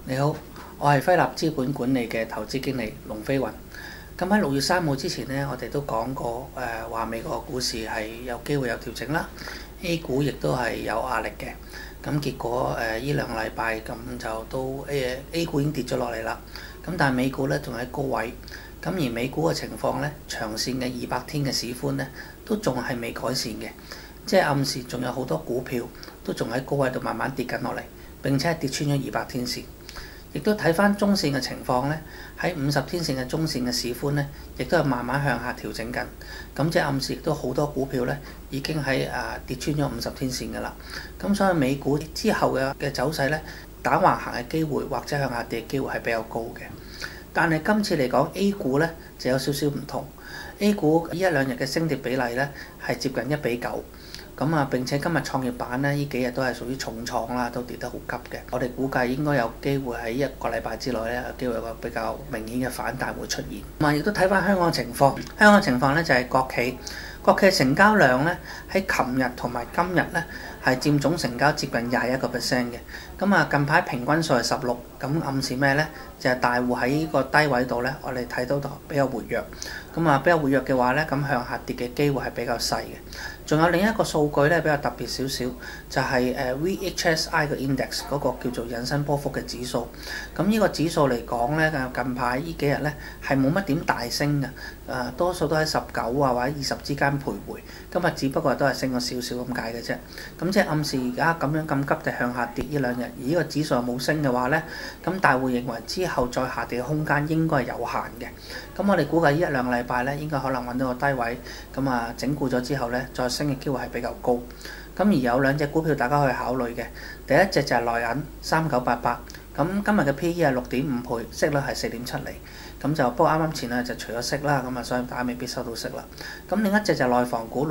你好，我係輝立資本管理嘅投資經理龍飛雲。咁喺6月3號之前呢，我哋都講過話美國股市係有機會有調整啦，A 股亦都係有壓力嘅。咁結果呢兩個禮拜咁就都A 股已經跌咗落嚟啦。咁但係美股呢仲喺高位。咁而美股嘅情況呢，長線嘅200天嘅市寬呢都仲係未改善嘅，即係暗示仲有好多股票都仲喺高位度慢慢跌緊落嚟，並且係跌穿咗200天線。亦都睇翻中線嘅情況呢，喺50天線嘅中線嘅市寬呢，亦都係慢慢向下調整緊。咁即係暗示亦都好多股票呢已經喺跌穿咗50天線㗎啦。咁所以美股之後嘅走勢呢，打橫行嘅機會或者向下跌嘅機會係比較高嘅。但係今次嚟講 A 股呢就有少少唔同。A 股呢一兩日嘅升跌比例呢係接近1:9。咁並且今日創業板呢幾日都係屬於重創啦，都跌得好急嘅。我哋估計應該有機會喺1個禮拜之內呢，有機會有個比較明顯嘅反彈會出現。亦都睇翻香港情況，香港情況呢就係國企嘅成交量呢，喺琴日同埋今日呢係佔總成交接近21%嘅。咁近排平均數係16，咁暗示咩呢？就係大戶喺呢個低位度呢，我哋睇到比較活躍。比較活躍嘅話呢，咁向下跌嘅機會係比較細嘅。仲有另一個數據呢，比較特別少少，就係VHSI 嘅 index 嗰個叫做引伸波幅嘅指數。咁呢個指數嚟講呢，近排呢幾日呢係冇乜點大升嘅，多數都喺19或者20之間徘徊。今日只不過都係升咗少少咁解嘅啫。咁即係暗示而家咁樣咁急地向下跌呢兩日，而呢個指數又冇升嘅話呢，咁大戶認為之後再下跌嘅空間應該係有限嘅。咁我哋估計呢一兩個禮拜呢，應該可能揾到個低位，整固咗之後呢，再升嘅機會係比較高。咁而有兩隻股票大家可以考慮嘅，第一隻就係內銀3988。咁今日嘅 P/E 係6.5倍，息率係4.7厘。不過啱啱前兩日就除咗息啦，所以大家未必收到息啦。咁另一隻就係內房股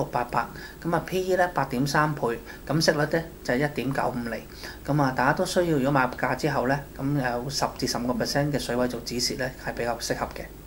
688，P/E 咧8.3倍，息率咧就係1.95厘。大家都需要如果買入價之後咧，有10至15% 嘅水位做止蝕咧，係比較適合嘅。